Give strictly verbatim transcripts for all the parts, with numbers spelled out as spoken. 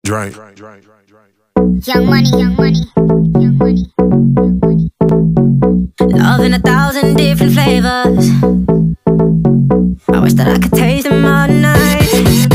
Drink. Young money, young money, young money, young money. Love in a thousand different flavors. I wish that I could taste them all night.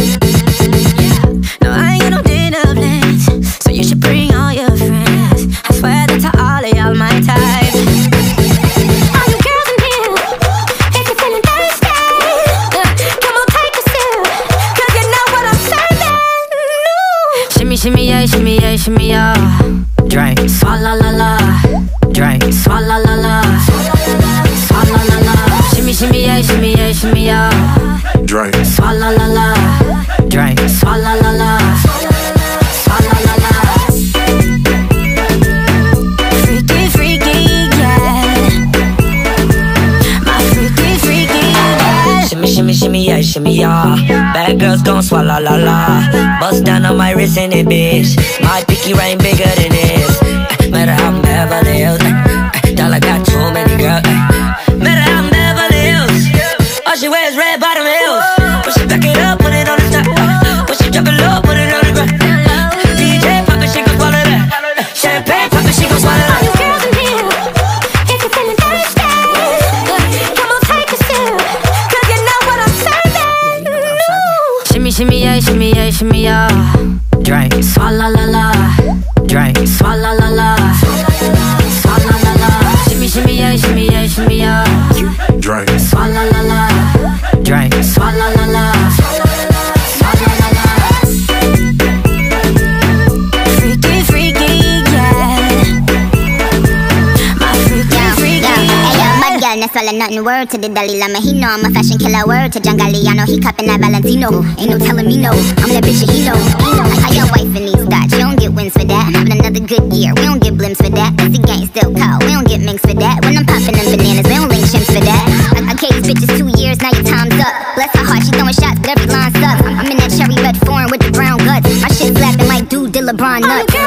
No, I ain't got no dinner plans, so you should bring all your friends. I swear that to all of y'all my type. All you girls in here, if you're feeling thirsty, come on take a sip, 'cause you know what I'm serving. Shimmy, shimmy, yeah, shimmy, yeah, shimmy, yeah. Drink, swalla la la. Drink, swalla la la. Swalla la la. Shimmy, shimmy, yeah, shimmy, yeah, shimmy, yeah. Drink. Swalla la la. Drink, swalla la la. Swalla la la. Freaky, freaky, yeah. My freaky, freaky, yeah. Shimmy, shimmy, shimmy, yeah, shimmy, yeah. Bad girls gon' swalla la la. Bust down on my wrist in it, bitch. My pinky ring bigger than this. Matter how I'm Beverly Hills. Dollar got too many girls. Matter how I'm Beverly Hills. All she wears red bottom heels. When she back it up, put it on the top. When she drop it low, put it on the ground. D J pop it, she gon' swallow that. Champagne pop it, she gon' swallow that. All you girls in here, if you're feeling thirsty, come on take a sip, 'cause you know what I'm serving. Shimmy, shimmy, yeah, shimmy, yeah, shimmy, yeah. Drink, swalla la la. Drink, swalla la la. Swalla la la. Shimmy, shimmy, yeah, shimmy, yeah, shimmy, yeah. Drink. Swalla la la. Drink, swalla la la. Swalla la la. Freaky, freaky, yeah. My freaky, Yo, freaky, yo, hey, yo, yeah. bad girl, no swallow nothing. Word to the Dalai Lama, he know I'm a fashion killer. Word to Jangalliano, he cupping that Valentino. Ain't no telling me no, I'm that bitch that he know. He know. How your wife in these thoughts, you don't get wins for that. Having another good year, we don't get blimps for that. That's the gang still call, we don't get minks for that. When I'm popping them bananas, we don't link chimps for that. I, I gave these bitches two years, now your time's up. Bless her heart, she throwing shots, but every line sucks. I'm in that cherry red foreign with the brown guts. My shit slapping like dude, did LeBron nuts.